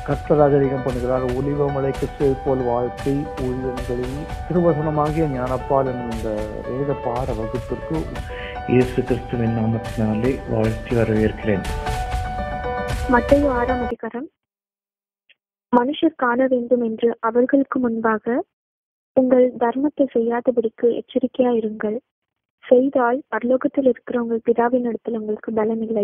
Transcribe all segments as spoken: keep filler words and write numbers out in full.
கர்த்தர் அதிகம் பண்ணுகிறார். ஒலிவ மலைக்கு போல் வாழ்க்கை ஊழியங்களில் திருவசனமாகிய ஞானப்பால் என்னும் இந்த வேத பாட வகுப்பிற்கு இயேசு கிறிஸ்துவின் நாமத்தினாலே வாழ்த்தி வரவேற்கிறேன். மத்தேயு ஆறாம் அதிகாரம். மனுஷர் காண வேண்டும் என்று அவர்களுக்கு முன்பாக உங்கள் தர்மத்தை செய்யாதபடிக்கு எச்சரிக்கையாயிருங்கள். செய்தால் பரலோகத்தில் இருக்கிற உங்கள் பிதாவின் இடத்தில் உங்களுக்கு பலன் இல்லை.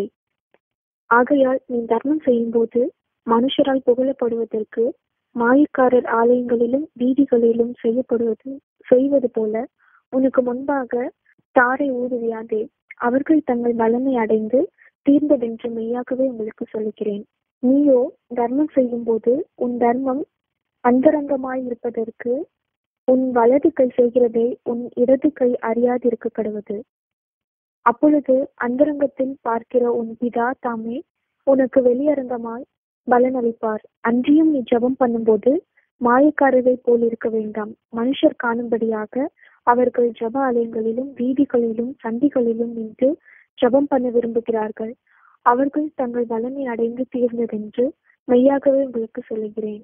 ஆகையால் நீ தர்மம் செய்யும் போது மனுஷரால் புகழப்படுவதற்கு மாயக்காரர் ஆலயங்களிலும் வீதிகளிலும் செய்யப்படுவது செய்வது போல உனக்கு முன்பாக தாரை ஊதுவியாதே. அவர்கள் தங்கள் பலனை அடைந்து தீர்ந்ததென்று மெய்யாகவே உங்களுக்கு சொல்லுகிறேன். நீயோ தர்மம் செய்யும் போது உன் தர்மம் அந்தரங்கமாய் இருப்பதற்கு உன் வலது கை செய்கிறதை உன் இடது கை அறியாதிருக்க கடவுது. அப்பொழுது அந்தரங்கத்தில் பார்க்கிற உன் பிதா தாமே உனக்கு வெளியரங்கமாய் பலன் அளிப்பார். அன்றியும் நீ ஜெபம் பண்ணும்போது மாயக்காரரை போல் இருக்க வேண்டாம். மனுஷர் காணும்படியாக அவர்கள் ஜெப ஆலயங்களிலும் வீதிகளிலும் சந்திகளிலும் நின்று ஜெபம் பண்ண விரும்புகிறார்கள். அவர்கள் தங்கள் பலனை அடைந்து தீர்ந்ததென்று மெய்யாகவே உங்களுக்கு சொல்லுகிறேன்.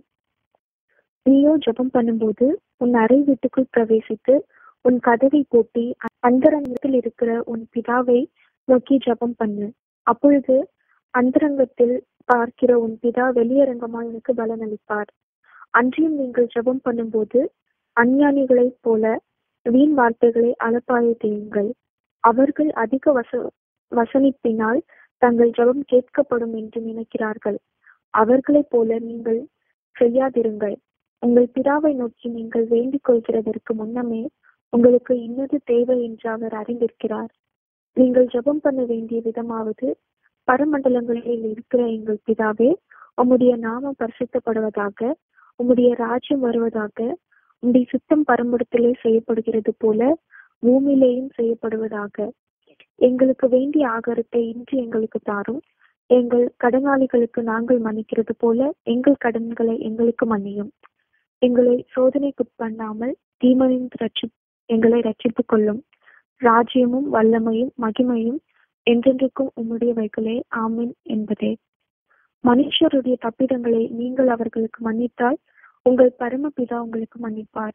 நீயோ ஜெபம் பண்ணும்போது உன் அறை வீட்டுக்குள் பிரவேசித்து உன் கதவை பூட்டி அந்தரங்கத்தில் இருக்கிற உன் பிதாவை நோக்கி ஜெபம் பண்ணு. அப்பொழுது அந்தரங்கத்தில் பார்க்கிற உன் பிதா வெளியரங்கமாய் உனக்கு பலன் அளிப்பார். அன்றியும் நீங்கள் ஜெபம் பண்ணும்போது அஞ்ஞானிகளைப் போல வீண் வார்த்தைகளை அலப்பாயதேயுங்கள். அவர்கள் அதிக வச வசனிப்பினால் தங்கள் ஜெபம் கேட்கப்படும் என்று நினைக்கிறார்கள். அவர்களைப் போல நீங்கள் செய்யாதிருங்கள். உங்கள் பிதாவை நோக்கி நீங்கள் வேண்டிக் கொள்கிறதற்கு முன்னமே உங்களுக்கு இன்னது தேவை என்று அவர் அறிந்திருக்கிறார். நீங்கள் ஜெபம் பண்ண வேண்டிய விதமாவது, பரமண்டலங்களில் இருக்கிற எங்கள் பிதாவே, உம்முடைய நாமம் பரிசுத்தப்படுவதாக, உம்முடைய ராஜ்யம் வருவதாக, உம்முடைய சித்தம் பரமண்டலத்திலே செய்யப்படுகிறது போல பூமியிலேயும் செய்யப்படுவதாக. எங்களுக்கு வேண்டிய ஆகாரத்தை இன்று எங்களுக்கு தாரும். எங்கள் கடனாளிகளுக்கு நாங்கள் மன்னிக்கிறது போல எங்கள் கடன்களை எங்களுக்கு மன்னியும். எங்களை சோதனைக்கு பண்ணாமல் தீமையின் ரட்சி எங்களை ரட்சித்துக் கொள்ளும். ராஜ்யமும் வல்லமையும் மகிமையும் என்றென்றைக்கும் உம்முடையவைகளே, ஆமென் என்பதே. மனுஷருடைய தப்பிதங்களை நீங்கள் அவர்களுக்கு மன்னித்தால் உங்கள் பரமபிதா உங்களுக்கு மன்னிப்பார்.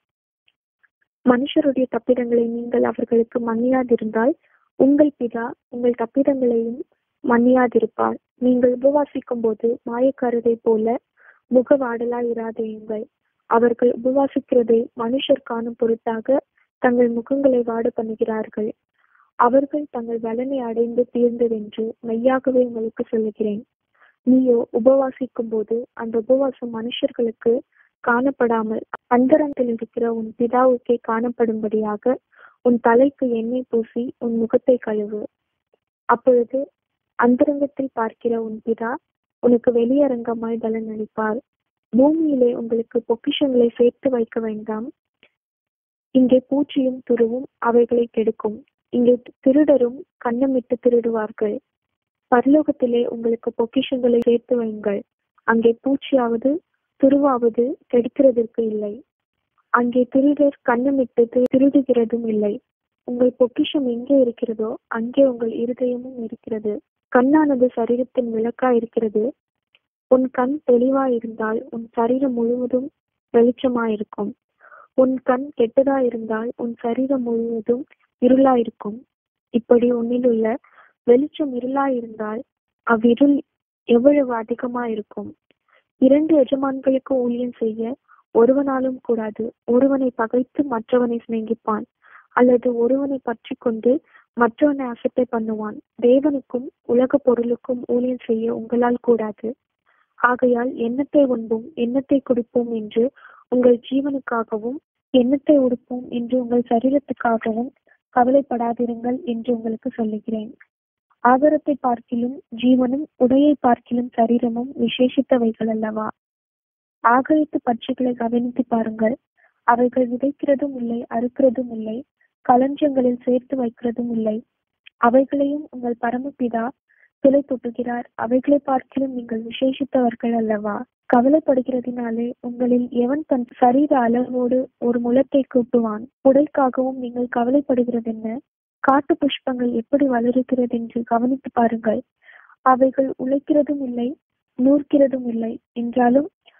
மனுஷருடைய தப்பிதங்களை நீங்கள் அவர்களுக்கு மன்னியாதிருந்தால் உங்கள் பிதா உங்கள் தப்பிதங்களையும் மன்னியாதிருப்பார். நீங்கள் உபவாசிக்கும் போது மாயக்காரரை போல முகவாடலாய் இராதேயுங்கள். அவர்கள் உபவாசிக்கிறதை மனுஷர் காணும் பொருட்டாக தங்கள் முகங்களை வாட பண்ணுகிறார்கள். அவர்கள் தங்கள் பலனை அடைந்து தீர்ந்ததென்று மெய்யாகவே உங்களுக்கு சொல்லுகிறேன். நீயோ உபவாசிக்கும் போது அந்த உபவாசம் மனுஷர்களுக்கு காணப்படாமல் அந்தரங்கத்தில் இருக்கிற உன் பிதாவுக்கே காணப்படும்படியாக உன் தலைக்கு எண்ணெய் பூசி உன் முகத்தை கழுவு. அப்பொழுது அந்தரங்கத்தில் பார்க்கிற உன் பிதா உனக்கு வெளியரங்கமாய் பலன் அளிப்பார். பூமியிலே உங்களுக்கு பொக்கிஷங்களை சேர்த்து வைக்க வேண்டாம். இங்கே பூச்சியும் துருவும் அவைகளை கெடுக்கும். இங்கே திருடரும் கண்ணமிட்டு திருடுவார்கள். பரலோகத்திலே உங்களுக்கு பொக்கிஷங்களை சேர்த்து வையுங்கள். அங்கே பூச்சியாவது துருவாவது கெடுக்கிறதற்கு இல்லை. அங்கே திருடர் கண்ணமிட்டு திருடுகிறதும் இல்லை. உங்கள் பொக்கிஷம் எங்கே இருக்கிறதோ அங்கே உங்கள் இருதயமும் இருக்கிறது. கண்ணானது சரீரத்தின் விளக்கா இருக்கிறது. உன் கண் தெளிவாயிருந்தால் உன் சரீரம் முழுவதும் வெளிச்சமாயிருக்கும். உன் கண் கெட்டதாயிருந்தால் உன் சரீரம் முழுவதும் இருளாயிருக்கும். இப்படி உன்னில் உள்ள வெளிச்சம் இருளாயிருந்தால் அவ்விருள் எவ்வளவு அதிகமாயிருக்கும். இரண்டு எஜமான்களுக்கு ஊழியம் செய்ய ஒருவனாலும் கூடாது. ஒருவனை பகைத்து மற்றவனை சிநேகிப்பான், அல்லது ஒருவனை பற்றி கொண்டு மற்றவனை அசட்டை பண்ணுவான். தேவனுக்கும் உலக பொருளுக்கும் ஊழியம் செய்ய உங்களால் கூடாது. ஆகையால் எண்ணத்தை உண்போம் எண்ணத்தை குடிப்போம் என்று உங்கள் ஜீவனுக்காகவும் எண்ணத்தை உடுப்போம் என்று உங்கள் சரீரத்துக்காகவும் கவலைப்படாதிருங்கள் என்று உங்களுக்கு சொல்லுகிறேன். ஆகாரத்தை பார்க்கிலும் ஜீவனும் உடையை பார்க்கிலும் சரீரமும் விசேஷித்தவைகள் அல்லவா? ஆகாயத்து பட்சிகளை கவனித்து பாருங்கள். அவைகள் விதைக்கிறதும் இல்லை, அறுக்கிறதும் இல்லை, களஞ்சியங்களில் சேர்த்து வைக்கிறதும் இல்லை. அவைகளையும் உங்கள் பரமபிதா துளை துட்டுகிறார். அவைகளை பார்க்கிலும் நீங்கள் விசேஷித்தவர்கள் அல்லவா? கவலைப்படுகிறதினாலே உங்களில் எவன் தன் சரீர அளவோடு ஒரு முலத்தை கூட்டுவான்? உடைக்காகவும் நீங்கள் கவலைப்படுகிறது என்ன? காட்டு புஷ்பங்கள் எப்படி வளருகிறது என்று கவனித்து பாருங்கள். அவைகள் உழைக்கிறதும் இல்லை, நூற்கிறதும் இல்லை. என்றாலும்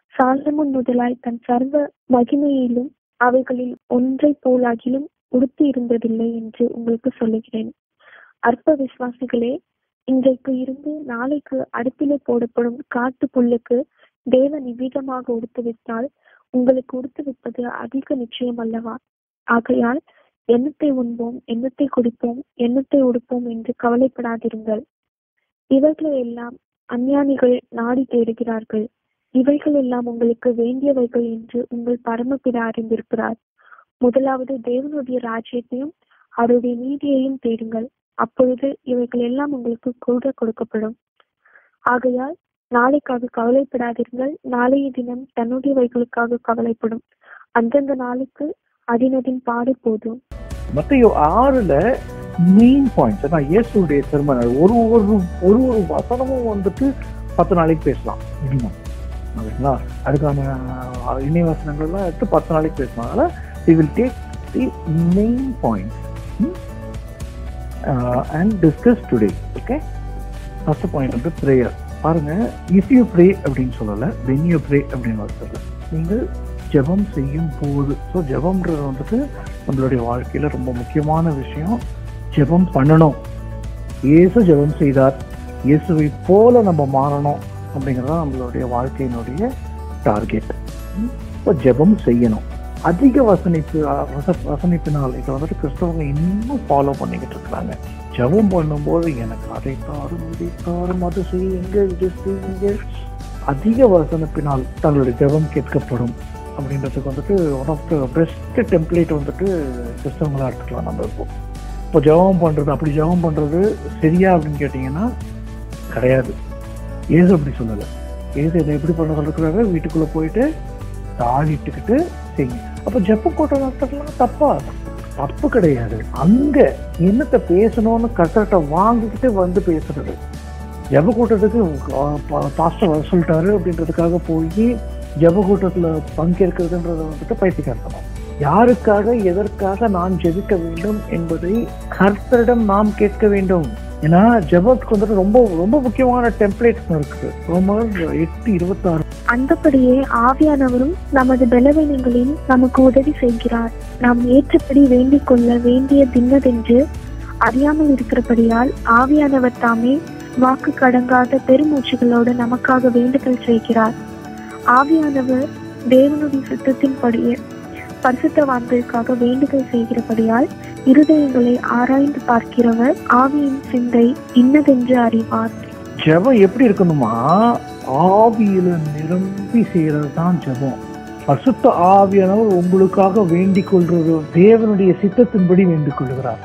சாலமோன் முதலாய் தன் சர்வ மகிமையிலும் அவைகளில் ஒன்றை போலாகிலும் உடுத்தி இருந்ததில்லை என்று உங்களுக்கு சொல்லுகிறேன். அற்ப விசுவாசிகளே, இன்றைக்கு இருந்து நாளைக்கு அடுப்பிலே போடப்படும் காட்டு புல்லுக்கு தேவன் இவ்விதமாக உடுத்துவித்தால் உங்களுக்கு உடுத்துவிப்பது அதிக நிச்சயம் அல்லவா? ஆகையால் எண்ணத்தை உண்போம், எண்ணத்தை குடிப்போம், எண்ணத்தை உடுப்போம் என்று கவலைப்படாதிருங்கள். இவைகளை எல்லாம் அஞ்ஞானிகள் நாடி தேடுகிறார்கள். இவைகள் எல்லாம் உங்களுக்கு வேண்டியவைகள் என்று உங்கள் பரமபிதா அறிந்திருக்கிறார். முதலாவது தேவனுடைய ராஜ்யத்தையும் அவருடைய நீதியையும் தேடுங்கள், அப்பொழுது இவைகள் எல்லாம் உங்களுக்கு கூட கொடுக்கப்படும். ஆகையால் நாளைக்காக கவலைப்படாதீர்கள். நாளைய தினம் தன்னுடையவைகளுக்காக கவலைப்படும். அந்தந்த நாளுக்கு அதினதின் பாடு போதும். மத்தேயு ஆறுல மெயின் பாயிண்ட்ஸ் நான் இயேசுடைய sermon ஒரு ஒரு ஒரு ஒரு வசனமும் வந்துட்டு பத்து நாளைக்கு பேசலாம் மினிமம். ஓகேங்களா? அதுக்கான இணைய வசனங்கள்லாம் எடுத்து பத்து நாளைக்கு பேசலாம். அதனால we will take the main points hmm? uh, and discuss today. Okay? First point வந்து prayer. பாருங்க, if you pray அப்படின்னு சொல்லல, when you pray அப்படின்னு சொல்லல, நீங்கள் ஜெபம் செய்யும் போது. ஸோ ஜெபம்ன்றது வந்துட்டு நம்மளுடைய வாழ்க்கையில ரொம்ப முக்கியமான விஷயம். ஜெபம் பண்ணணும். இயேசு ஜெபம் செய்தார். இயேசுவை போல நம்ம மாறணும் அப்படிங்கிறதா நம்மளுடைய வாழ்க்கையினுடைய டார்கெட். இப்போ ஜெபம் செய்யணும். அதிக வசனிப்பு வசனிப்பினால் இதை வந்துட்டு கிறிஸ்தவங்க இன்னும் ஃபாலோ பண்ணிக்கிட்டு இருக்கிறாங்க. ஜெபம் பண்ணும்போது எனக்கு அதை தாரும் இதை தாரும் அது செய்யுங்க இது செய்யுங்க. அதிக வசனப்பினால் தங்களுடைய ஜெபம் கேட்கப்படும் அப்படின்றதுக்கு வந்துட்டு one of the best template வந்துட்டு கிறிஸ்தவங்களா எடுத்துக்கலாம் நம்ம. இப்போ இப்போ ஜெபம் பண்றது, அப்படி ஜெபம் பண்றது சரியா அப்படின்னு கேட்டீங்கன்னா கிடையாது. ஏசு அப்படி சொல்லலை. ஏசு இதை எப்படி பண்ண சொல்லிருக்கிறாரு? வீட்டுக்குள்ள போயிட்டு தாழிட்டுக்கிட்டு செய்யுங்க. அப்போ ஜெப கூட்டம் நடத்துறதுலாம் தப்பா? தப்பு கிடையாது. அங்க என்னத்தை பேசணும்னு கரெக்டா வாங்கிக்கிட்டு வந்து பேசுறது. ஜெப கூட்டத்துக்கு பாஸ்டர் வர சொல்லிட்டாரு அப்படின்றதுக்காக போய் ஜெப கூட்டத்துல பங்கேற்கிறதுன்றத வந்துட்டு பைத்தியக்காரத்தனம். யாருக்காக எதற்காக நான் ஜெபிக்க வேண்டும் என்பதை கர்த்தரிடம் நாம் கேட்க வேண்டும். ஏன்னா ஜெபத்துக்கு வந்துட்டு ரொம்ப ரொம்ப முக்கியமான டெம்ப்ளேட்ஸ் இருக்குது. ரோமர் எட்டு இருபத்தி ஆறு. அந்தபடியே ஆவியானவரும் நமது பலவீனங்களில் நமக்கு உதவி செய்கிறார். நாம் ஏற்றபடி வேண்டிக் கொள்ள வேண்டிய தின்னதென்று அறியாமல் இருக்கிறபடியால் ஆவியானவர் தாமே வாக்கு கடங்காத பெருமூச்சுகளோடு நமக்காக வேண்டுதல் செய்கிறார். ஆவியானவர் தேவனுடைய சித்தத்தின்படியே பரிசுத்தவான்களுக்காக வேண்டுதல் செய்கிறபடியால் இருதயங்களை ஆராய்ந்து பார்க்கிறவர் ஆவியின் சிந்தை இன்னதென்று அறிவார். ஜெபம் எப்படி இருக்கணுமா? ஆவியில நிரம்பி செய்யறது தான் ஜெபம். பரிசுத்த ஆவியானவர் உங்களுக்காக வேண்டிக் கொள்றது, தேவனுடைய சித்தத்தின்படி வேண்டிக் கொள்கிறார்.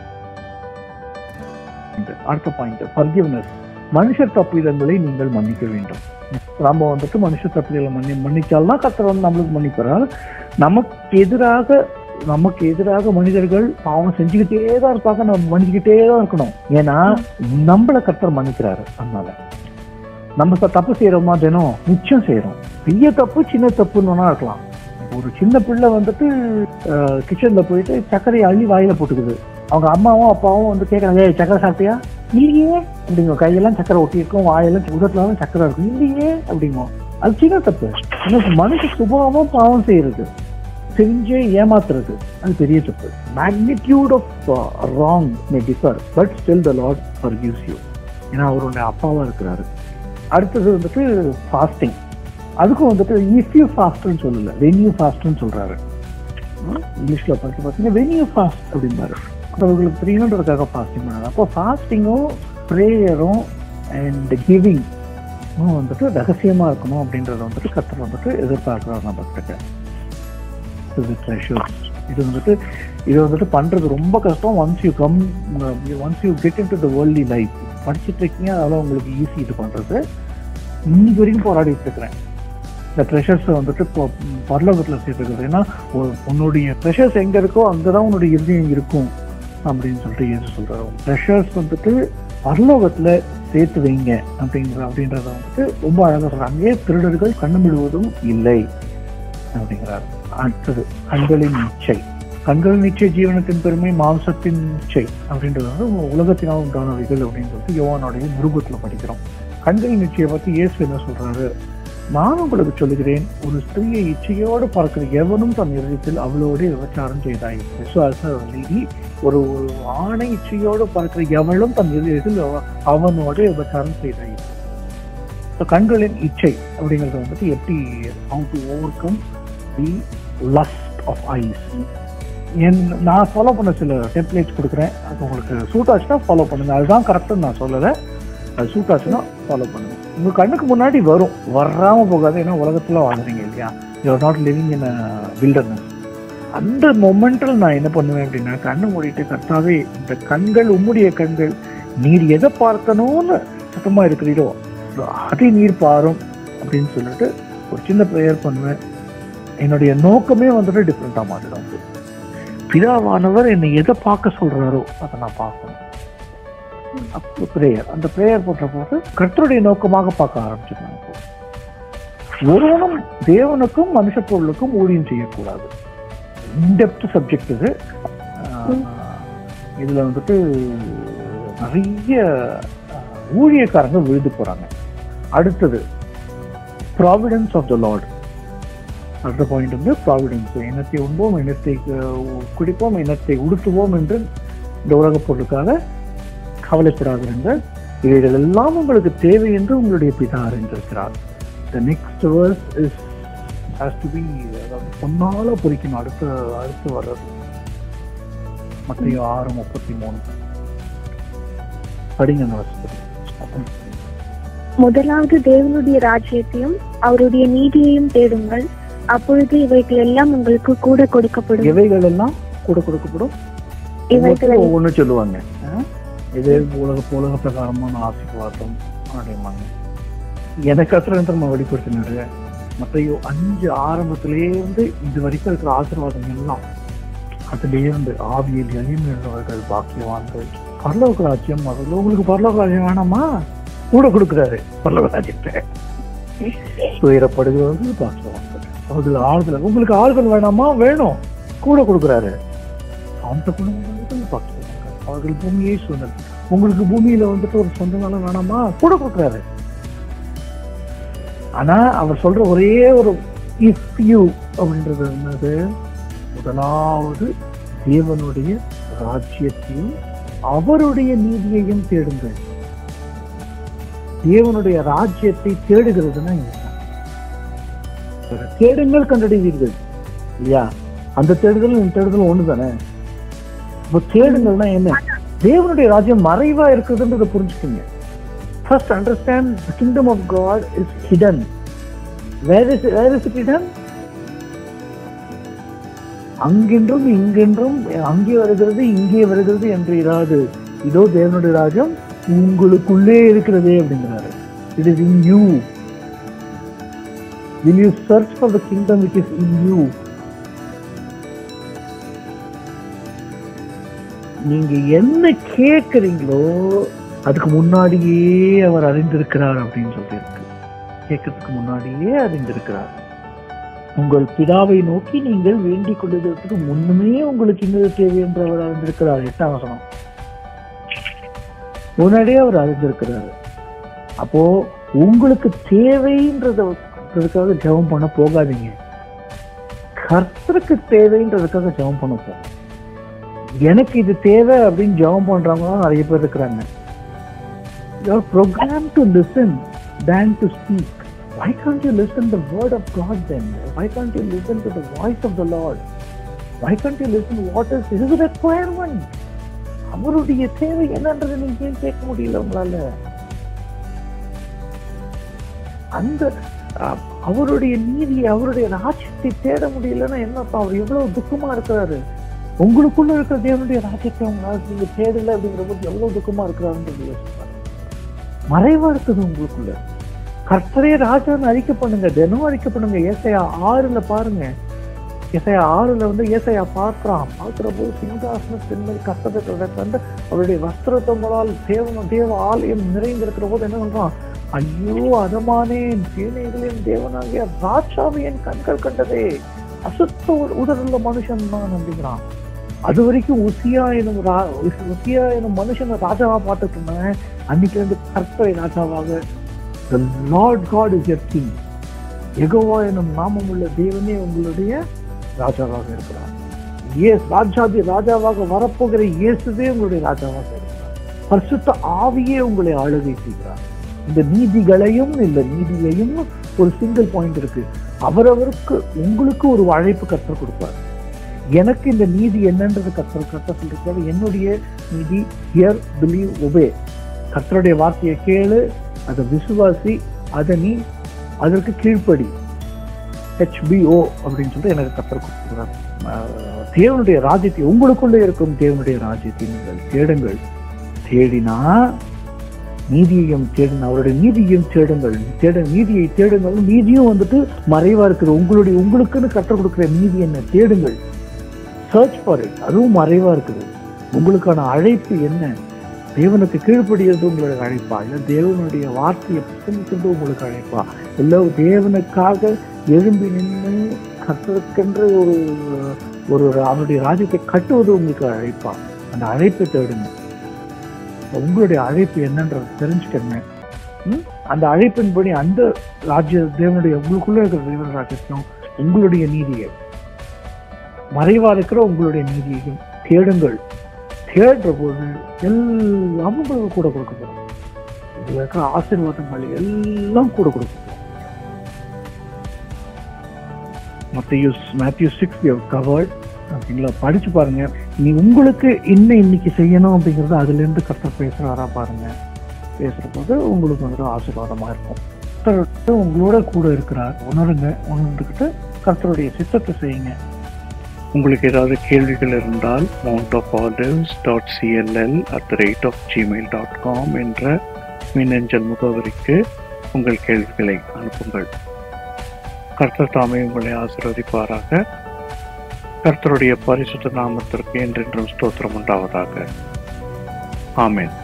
அடுத்த பாயிண்ட், forgiveness. மனுஷர் தப்பிதங்களை நீங்கள் மன்னிக்க வேண்டும். நம்ம வந்துட்டு மனுஷர் தப்பிதங்களை மன்னி மன்னிச்சால்தான் கர்த்தர் வந்து நம்மளுக்கு மன்னிக்கிறார். நமக்கு எதிராக நமக்கு எதிராக மனிதர்கள் பாவம் செஞ்சுக்கிட்டே தான் இருப்பாங்க. நம்ம மன்னிச்சுக்கிட்டே தான் இருக்கணும். ஏன்னா நம்மள கர்த்தர் மன்னிக்கிறாரு. அதனால நம்ம தப்பு செய்யறோமா? தினம் நிச்சயம் செய்யறோம். பெரிய தப்பு சின்ன தப்புன்னு இருக்கலாம். ஒரு சின்ன பிள்ளை வந்துட்டு கிச்சன்ல போயிட்டு சர்க்கரையை அள்ளி வாயில போட்டுக்குது. அவங்க அம்மாவும் அப்பாவும் வந்து கேட்கறாங்க, ஏய் சக்கரை சாப்பிட்டியா? இல்லையே அப்படிங்க. கையெல்லாம் சக்கரை ஒட்டி இருக்கும், வாயெல்லாம் உதட்டுலாம் சக்கரை இருக்கும். இல்லையே அப்படிங்க. அது சின்ன தப்பு. மனுஷ சுபாவம் பாவம் செய்யறது, செஞ்சு ஏமாத்துறது, அது பெரிய தப்பு. Magnitude of wrong may differ, but still the Lord forgives you. ஏன்னா அவருடைய அப்பாவா இருக்கிறாரு. அடுத்தது வந்துட்டு ஃபாஸ்டிங். அதுக்கும் வந்துட்டு இஃப் யூ ஃபாஸ்ட்னு சொல்லல, வென் யூ ஃபாஸ்ட்னு சொல்றாரு. இங்கிலீஷ்ல பார்த்து பார்த்தீங்கன்னா வென் யூ ஃபாஸ்ட் அப்படின்பாரு. அவர்களுக்கு தெரியணுன்றதுக்காக ஃபாஸ்டிங் பண்ணாரு. அப்போ ஃபாஸ்டிங்கும் ப்ரேயரும் அண்ட் கிவிங் வந்துட்டு ரகசியமா இருக்கணும் அப்படின்றத வந்துட்டு கர்த்தர் வந்துட்டு எதிர்பார்க்கிறார் நம்ம கிட்ட. இது வந்துட்டு இது வந்துட்டு பண்றது ரொம்ப கஷ்டம். Once you come once you get into the worldly life படிச்சுட்டு இருக்கீங்க, அதெல்லாம் உங்களுக்கு ஈஸி இது பண்றது. இன்னைக்கு வரைக்கும் போராடிட்டு இருக்கிறேன் இந்த ப்ரெஷர்ஸை வந்துட்டு இப்போ பரலோகத்தில் சேர்த்துக்கிறது. ஏன்னா உன்னுடைய ப்ரெஷர்ஸ் எங்க இருக்கோ அங்கதான் உன்னுடைய இருதயம் இருக்கும் அப்படின்னு சொல்லிட்டு இயேசு சொல்றாரு. ப்ரெஷர்ஸ் வந்துட்டு பரலோகத்துல சேர்த்து வைங்க அப்படிங்கிற அப்படின்றத வந்துட்டு ரொம்ப அழகாக சொல்றாங்க. அங்கே திருடர்கள் கண்ணுமிடுவதும் இல்லை அப்படிங்கிறாரு. அடுத்தது கண்களின் இச்சை. கண்களின் இச்சை ஜீவனத்தின் பெருமை, மாம்சத்தின் இச்சை அப்படின்றது வந்து உலகத்தினால் உண்டானவைகள் அப்படின்னு சொல்லிட்டு யோவானுடைய நிருபத்துல படிக்கிறோம். கண்களின் இச்சையை பத்தி இயேசு என்ன சொல்றாரு நான் உங்களுக்கு சொல்லுகிறேன், ஒரு ஸ்திரீயை இச்சையோடு பார்க்கிற எவனும் தன் இதயத்தில் அவளோடு விபச்சாரம் செய்தாயிற்று. ஒரு ஆணை இச்சையோடு பார்க்கிற எவனும் தன் இதயத்தில் அவனோடு விபச்சாரம் செய்தாயிற்று. கண்களின் இச்சை அப்படிங்கிறது வந்துட்டு எப்படி how to overcome the lust of eyes. என் நான் ஃபாலோ பண்ண சில டெம்ப்ளேட்ஸ் கொடுக்குறேன், அது உங்களுக்கு சூட் ஆச்சுன்னா ஃபாலோ பண்ணுங்க. அதுதான் கரெக்டுன்னு நான் சொல்லலை, அது சூட் ஆச்சுன்னா ஃபாலோ பண்ணுங்க. உங்கள் கண்ணுக்கு முன்னாடி வரும், வராமல் போகாது. ஏன்னா உலகத்தில் வாழ்றீங்க இல்லையா, you are not living in a wilderness. அந்த மொமெண்டில் நான் என்ன பண்ணுவேன் அப்படின்னா, கண்ணு மூடிட்டு, கர்த்தாவே இந்த கண்கள் உம்முடைய கண்கள், நீர் எதை பார்க்கணும்னு சுத்தமாக இருக்கிறீரோ அதை நீர் பாரும் அப்படின்னு சொல்லிட்டு ஒரு சின்ன ப்ரேயர் பண்ணுவேன். என்னுடைய நோக்கமே வந்துட்டு டிஃப்ரெண்டாக மாறிடும். பிதாவானவர் என்னை எதை பார்க்க சொல்றாரோ அதை நான் பார்க்கணும். அப்போ ப்ரேயர், அந்த ப்ரேயர் போட்ட போது கர்த்தருடைய நோக்கமாக பார்க்க ஆரம்பிச்சிருக்காங்க. ஒருவனும் தேவனுக்கும் மனுஷ பொருளுக்கும் ஊழியம் செய்யக்கூடாது. இன்டெப்த் சப்ஜெக்ட் இது. இதுல வந்துட்டு நிறைய ஊழியக்காரங்க விழுந்து போறாங்க. அடுத்தது ப்ராவிடன்ஸ் ஆஃப் த லார்ட். அடுத்த பாயிண்ட் வந்து ப்ராவிடன்ஸ். எண்ணத்தை உண்போம், எண்ணத்தை குடிப்போம், எண்ணத்தை உடுத்துவோம் என்று இந்த உலக பொருளுக்காக கவலைப்படாதிருங்கள், இவைகள் எல்லாம் உங்களுக்கு தேவை என்று உங்களுடைய பிதா அறிந்திருக்கிறார். The next verse is has to be பொன்னால பொறிக்கணும். அடுத்த அடுத்து வர்றது மத்தேயு ஆறு முப்பத்தி மூணு. படிங்க அந்த வசனத்தை. முதலாவது தேவனுடைய ராஜ்யத்தையும் அவருடைய நீதியையும் தேடுங்கள், அப்பொழுது இவைகள் எல்லாம் உங்களுக்கு கூட கொடுக்கப்படும். இவைகள் எல்லாம் கூட கொடுக்கப்படும். இவைகள் ஒவ்வொன்னு சொல்லுவாங்க. இதே உலக உலக பிரகாரமான ஆசீர்வாதம் அப்படிம்பாங்க. எனக்கு அசுரந்திரமா வெளிப்படுத்தினாரு. மத்தேயு அஞ்சு ஆரம்பத்திலேயே இருந்து இது வரைக்கும் இருக்கிற ஆசீர்வாதம் எல்லாம் அதுலேயே இருந்து ஆவியில் எளிமையுள்ளவர்கள் பாக்கியவான்கள், பரலோக ராஜ்யம். அதில் உங்களுக்கு பரலோக ராஜ்யம் வேணாமா, கூட கொடுக்குறாரு பரலோக ராஜ்யத்தை. துயரப்படுகிறவர்கள் பாக்கியவான்கள், அவர்கள் ஆறுதல். உங்களுக்கு ஆறுதல் வேணாமா, வேணும், கூட கொடுக்குறாரு. அந்த குடும்பங்கள் பாக்கியவான்கள், அவர்கள் பூமியை சொந்தம். உங்களுக்கு பூமியில வந்துட்டு ஒரு சொந்த நலம் வேணாமா, கூட கொடுக்குறாரு. ஆனா அவர் சொல்ற ஒரே ஒரு இஃப் யூ அப்படின்றது என்னது, முதலாவது தேவனுடைய ராஜ்யத்தையும் அவருடைய நீதியையும் தேடுங்கள். தேவனுடைய ராஜ்யத்தை தேடுகிறதுனா தேடுங்கள் கண்டடைவீர்கள் இல்லையா? அந்த தேடுதல் இந்த தேடுதல் ஒண்ணு தானே. இப்போ தேடுங்கள்னா என்ன? தேவனுடைய ராஜ்யம் மறைவா இருக்குதுன்றதை புரிஞ்சுக்கோங்க. First understand the kingdom of God is hidden. Where is it, where is it hidden? அங்கென்றும் இங்கென்றும், அங்கே வருகிறது இங்கே வருகிறது என்று இராது. இதோ தேவனுடைய ராஜ்யம் உங்களுக்குள்ளே இருக்கிறதே அப்படிங்கிறாரு. It is in you. Will you search for the kingdom which is in you? நீங்க என்ன கேட்கறீங்களோ அதுக்கு முன்னாடியே அவர் அறிந்திருக்கிறார் அப்படின்னு சொல்லியிருக்கு. கேட்கறதுக்கு முன்னாடியே அறிந்திருக்கிறார். உங்கள் பிதாவை நோக்கி நீங்கள் வேண்டிக் கொள்வதற்கு முன்னுமே உங்களுக்கு இன்னொரு தேவை என்று அவர் அறிந்திருக்கிறார். எட்டாம் வசனம். முன்னாடியே அவர் அறிந்திருக்கிறார். அப்போ உங்களுக்கு தேவைன்றதுக்காக ஜெபம் பண்ண போகாதீங்க, கர்த்தருக்கு தேவைன்றதுக்காக ஜெபம் பண்ண போகும். எனக்கு இது தேவை அப்படின்னு ஜெபம் பண்றவங்க நிறைய பேர் இருக்கிறாங்க. You are programmed to listen than to speak. Why can't you listen the word of God then? Why can't you listen to the voice of the Lord? Why can't you listen what is his requirement? அவருடைய தேவை என்னன்றது நீங்க ஏன் கேட்க முடியல உங்களால? அந்த அவருடைய நீதி, அவருடைய ராஜ்யத்தை தேட முடியலன்னா என்ன? அவர் எவ்வளவு துக்கமா இருக்கிறாரு. உங்களுக்குள்ள இருக்கிற தேவனுடைய ராஜ்யத்தை உங்களால நீங்க தேடல அப்படிங்கிற போது எவ்வளவு துக்கமா இருக்கிறாருன்றது யோசிப்பாரு. மறைவா இருக்குது உங்களுக்குள்ள. கர்த்தரே ராஜான்னு அறிக்கை பண்ணுங்க, தினம் அறிக்கை பண்ணுங்க. ஏசாயா ஆறுல பாருங்க. ஏசாயா ஆறுல வந்து ஏசாயா பார்க்கிறான். பார்க்கிற போது சிங்காசனத்தின் மேல் கர்த்தரை கண்டு அவருடைய வஸ்திரத்தங்களால் தேவன தேவ ஆலயம் நிறைந்திருக்கிற போது என்ன பண்றான்? ஐயோ அதமானேன், சேனைகளின் தேவனாகிய ராஜாவை என் கண்கள் கண்டதே, அசுத்த உடலுள்ள மனுஷன் தான் நம்புகிறான். அது வரைக்கும் உசியா எனும் உசியா எனும் மனுஷனை ராஜாவா பார்த்துட்டு இருந்தேன். அன்னைக்கு வந்து கர்த்தரை ராஜாவாக, the Lord God is your king. Jehovah எனும் நாமம் உள்ள தேவனே உங்களுடைய ராஜாவாக இருக்கிறார். இயேசு ராஜாதி ராஜாவாக வரப்போகிற இயேசுவே உங்களுடைய ராஜாவாக இருக்கிறார். பரிசுத்த ஆவியே உங்களை ஆளுகை செய்கிறார். இந்த நீதிகளையும் இந்த நீதியையும் ஒரு சிங்கிள் பாயிண்ட் இருக்கு. அவரவருக்கு உங்களுக்கு ஒரு அழைப்பு கற்றுக் கொடுப்பார். எனக்கு இந்த நீதி என்னன்றது கற்று கற்ற சொல்லிருக்காரு. என்னுடைய நீதி ஹியர் பிலீவ் ஒபே. கர்த்தருடைய வார்த்தையை கேளு, அதை விசுவாசி, அதை நீ அதற்கு கீழ்ப்படி. ஹெச்பிஓ அப்படின்னு சொல்லிட்டு எனக்கு கற்றுக் கொடுத்துருக்காரு. தேவனுடைய ராஜ்யத்தை, உங்களுக்குள்ளே இருக்கும் தேவனுடைய ராஜ்யத்தை நீங்கள் தேடுங்கள். தேடினா நீதியையும் தேடுங்க, அவருடைய நீதியையும் தேடுங்கள். தேட நீதியை தேடுங்கள். நீதியும் வந்துட்டு மறைவா இருக்குது. உங்களுடைய உங்களுக்குன்னு கற்றுக் கொடுக்குற நீதி என்ன, தேடுங்கள். Search for it. அதுவும் மறைவா இருக்குது. உங்களுக்கான அழைப்பு என்ன? தேவனுக்கு கீழ்ப்படியது உங்களுடைய அழைப்பா, இல்லை தேவனுடைய வார்த்தையை பிரசங்கிக்கிறது உங்களுக்கு அழைப்பா, இல்லை தேவனுக்காக எழும்பி நின்று கற்றுக்கென்ற ஒரு ஒரு அவருடைய ராஜ்யத்தை கட்டுவது உங்களுக்கு அழைப்பா? அந்த அழைப்பை தேடுங்க. உங்களுடைய அழைப்பு என்னன்றது தெரிஞ்சுக்கங்க. அந்த அழைப்பின்படி அந்த ராஜ்ய தேவனுடைய உங்களுக்குள்ள இருக்கிற தேவன் ராஜ்யத்தையும் உங்களுடைய நீதியை, மறைவா இருக்கிற உங்களுடைய நீதியையும் தேடுங்கள். தேடுற போது எல்லாம் உங்களுக்கு கூட கொடுக்கப்படும். இதுல இருக்கிற ஆசீர்வாதங்கள் எல்லாம் கூட கொடுக்கப்படும். மத்தேயு Matthew six we have covered. அப்படிங்களா, படிச்சு பாருங்க. நீ உங்களுக்கு என்ன இன்னைக்கு செய்யணும் அப்படிங்கறது அதுல இருந்து கர்த்தர் பேசுறாரா பாருங்க. பேசுற போது உங்களுக்கு வந்து ஆசீர்வாதமா இருக்கும். கர்த்தர் உங்களோட கூட இருக்கிறார். உணருங்க. உணர்ந்துக்கிட்டு கர்த்தருடைய சித்தத்தை செய்யுங்க. உங்களுக்கு ஏதாவது கேள்விகள் இருந்தால் Mount of Olives dot CLL at the rate of Gmail dot com என்ற மின்னஞ்சல் முகவரிக்கு உங்கள் கேள்விகளை அனுப்புங்கள். கர்த்தர் தாமே உங்களை ஆசீர்வதிப்பாராக. கர்த்தருடைய பரிசுத்த நாமத்திற்கு என்றென்றும் ஸ்தோத்திரம் உண்டாவதாக. ஆமென்.